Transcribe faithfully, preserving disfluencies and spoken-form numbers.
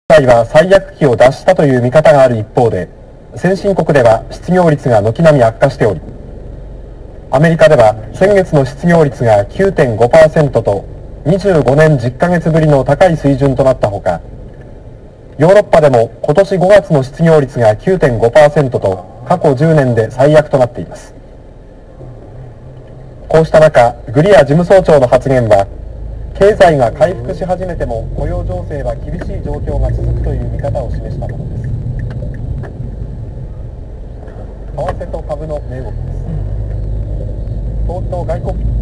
経済は最悪期を脱したという見方がある一方で、先進国では失業率が軒並み悪化しており、アメリカでは先月の失業率が きゅうてんごパーセント とにじゅうごねんじゅっかげつぶりの高い水準となったほか、ヨーロッパでも今年ごがつの失業率が きゅうてんごパーセント と過去じゅうねんで最悪となっています。こうした中、グリア事務総長の発言は、経済が回復し始めても雇用情勢は厳しい状況が続くという見方を示したものです。為替と株の値動きです。東京外国